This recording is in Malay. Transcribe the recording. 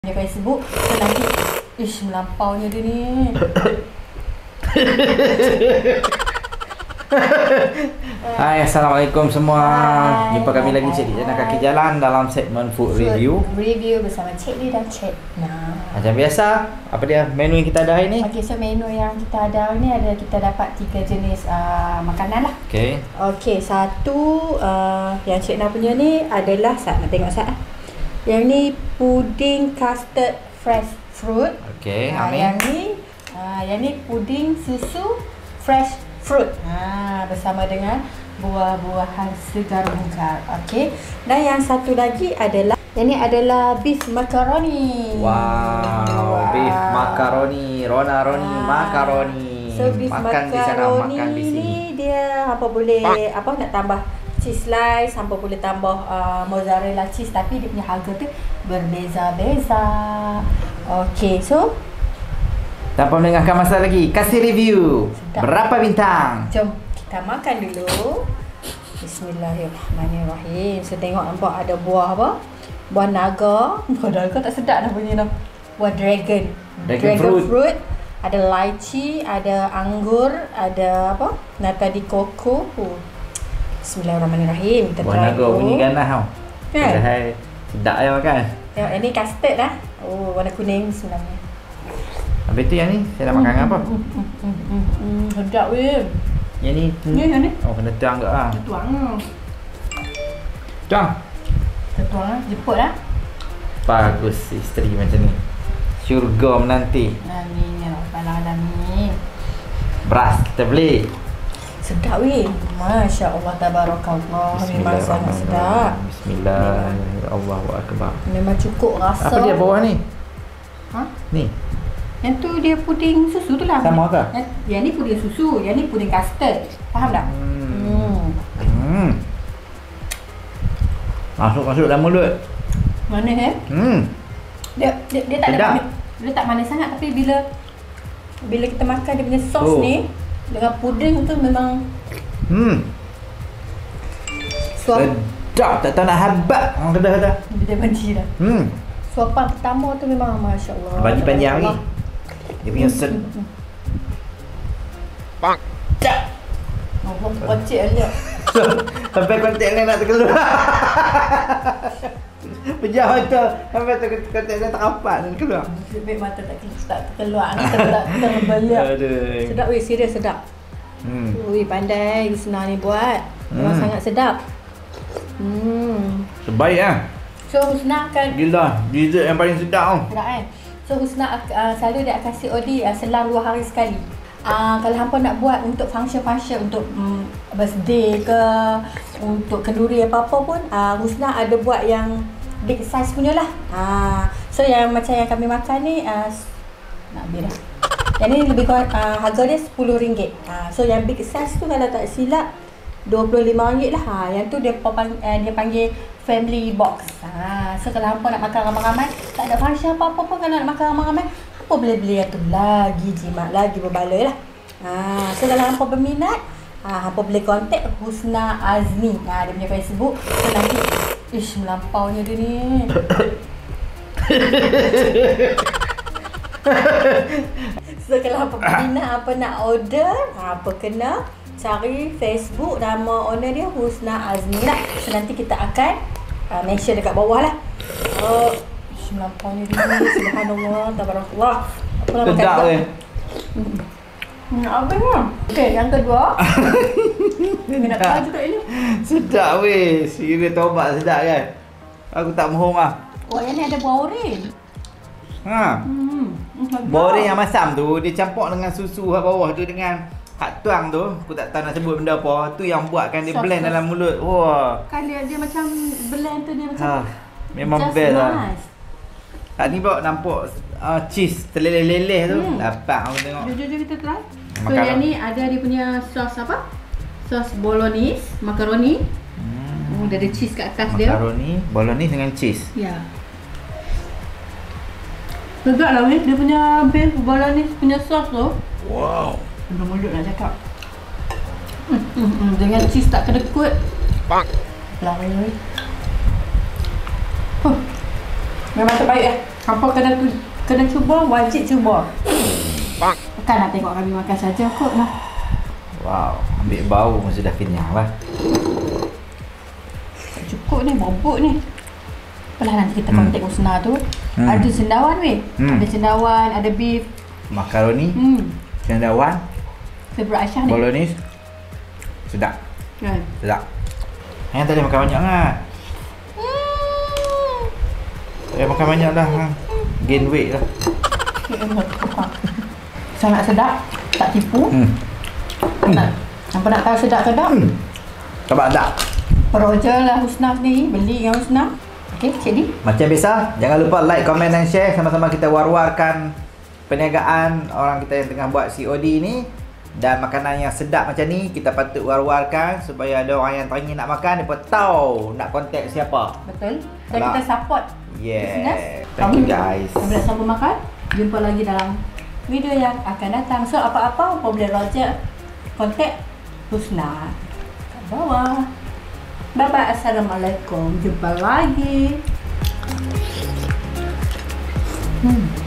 Dia Facebook so nanti melampaunya dia ni. Hai, Assalamualaikum semua. Hai, Jumpa kami lagi Cik Di Jana Kaki Jalan dalam segmen Food Review bersama Cik Di dan Cik Nah. Macam biasa, apa dia menu yang kita ada hari ni? Okay, so menu yang kita ada ni ada kita dapat 3 jenis makanan lah. Okay, satu yang Cik Nah punya ni adalah nak tengok Sat. Yang ni puding custard fresh fruit. Okay, Amin. Yang ni puding susu fresh fruit. Bersama dengan buah-buahan segar bugar. Okey. Dan yang satu lagi adalah beef macaroni. Wow. Beef macaroni, Roni macaroni. So beef makan macaroni di sana, makan di sini. ni dia hampa boleh nak tambah cheese slice, hampa boleh tambah mozzarella cheese, tapi dia punya harga tu berbeza-beza. Okey, so tanpa melengahkan masa lagi, kasih review. Sedap. Berapa bintang? Jom kita makan dulu. Bismillahirrahmanirrahim. So tengok nampak ada buah apa? Buah naga. Buah naga tak sedap dah bunyi tu. Buah dragon fruit. Ada lychee, ada anggur, ada apa? Nata di koko. Bismillahirrahmanirrahim. Kita Buah try naga bunyi ganas tau. Kan? Padahal sedap je makan. Tengok ini custard lah. Oh, warna kuning sebenarnya. Habis tu yang ni, saya nak makan dengan apa? Sedap weh. Yang ni? Yang ni? Oh, kena tuang ke lah. Tuang. Tuang. Tuang lah. Jeput lah. Bagus isteri macam ni. Syurga menanti. Amin ya Rabbal Alamin. Beras kita beli. Sedap weh. Masya Allah, tabarakallah. Memang sangat sedap. Bismillahirrahmanirrahim. Memang cukup rasa. Apa dia bawah ni? Ha? Ni. Yang tu dia puding susu tu lah. Sama ke? Yang ni puding susu, yang ni puding custard. Faham tak? Masuk dalam mulut. Manis Dia tak ada manis. Dia tak manis sangat, tapi bila kita makan dia punya sos ni dengan puding tu memang sedap, tak tahu nak habat orang Kedah kata. Dia benci dah. Suapan pertama tu memang Masya Allah. Bagi panjang lagi. Dia punya Allah, pocik aja. Sampai kontak lain nak terkeluar. Pejam mata. Sampai kontak lain tak rapat dan keluar. Lebih mata tak terkeluar. Tak terbeliak. Sedap weh, serius sedap. Ui, pandai Husna ni buat. Memang sangat sedap. Terbaik lah. So Husna akan Gila, dessert yang paling sedap tau. sedap. So Husna selalu dia akan COD selang 2 hari sekali. Kalau hampa nak buat untuk function untuk birthday ke, untuk kenduri apa-apa pun, Husna ada buat yang big size punya lah. So yang macam yang kami makan ni nak habis dah. Yang ni lebih kurang harga dia RM10. So yang big size tu kalau tak silap RM25 lah. Yang tu dia panggil family box. So kalau hampa nak makan ramai-ramai, tak ada function apa-apa pun, kalau nak makan ramai-ramai, hampa boleh beli yang tu lagi jimat, lagi berbaloi lah. So kalau hampa berminat, hampa boleh contact Husna Azmi. Dia punya Facebook. So nanti melampaunya dia ni. So kalau hampa berminat, hampa nak order, hampa kena cari Facebook, nama owner dia Husna Azmi lah. So nanti kita akan mention dekat bawah lah. Melampaunya dia ni. Subhanallah, tabarakallah. Apa nak makan sedap juga? Apa ni? Okay, yang kedua. Nak tahu juga ini. Sedap weh. Serius tobat sedap kan. Aku tak bohong lah. Yang ni ada buah oren. Buah oren yang masam tu, dia campur dengan susu kat bawah tu dengan hak tuang tu. Aku tak tahu nak sebut benda apa. Tu yang buatkan dia blend dalam mulut. Wah. Kan dia macam blend tu, dia macam memang best lah. Hak ni bawa nampak cheese terleleh-leleh tu. Dapat aku tengok. Jom kita try. So Makan yang ni ada dia punya sos apa? Sos bolognese, macaroni. Dia ada cheese kat atas dia. Macaroni, bolognese dengan cheese. Ya. Sedap lah weh, dia punya beef bolognese punya sos tu. Wow. Udah mulut nak cakap. Dengan cheese tak kedekut. Lari. Memang terbaik Hampa kena cuba, wajib cuba. Bukan nak tengok kami makan saja kot lah. Wow, ambil bau sudah kenyang lah. Tak cukup ni, bobok ni. Apalah nanti kita kontak Husna tu. Ada cendawan weh. Ada cendawan, ada beef. Makaroni, cendawan, Favorite Aisyah ni. bolognese. Sedap. Kan? Sedap. Yang tadi makan banyak kan? Makan banyak dah. Gain weight lah. Sangat sedap. Tak tipu. Nampak nak tahu sedap-sedap? Sebab tak? Peroja lah Husna sendiri. Beli dengan Husna. Okey, Cik Di. Macam biasa, jangan lupa like, komen dan share. Sama-sama kita war-warkan perniagaan orang kita yang tengah buat COD ni. Dan makanan yang sedap macam ni kita patut war-warkan supaya ada orang yang teringin nak makan, mereka tahu nak kontak siapa. Betul. Dan kita support business. Thank you guys. Bila sampai makan, jumpa lagi dalam video yang akan datang. So apa-apa boleh Roger kontak Husna kat bawah. Bye bye. Assalamualaikum. Jumpa lagi.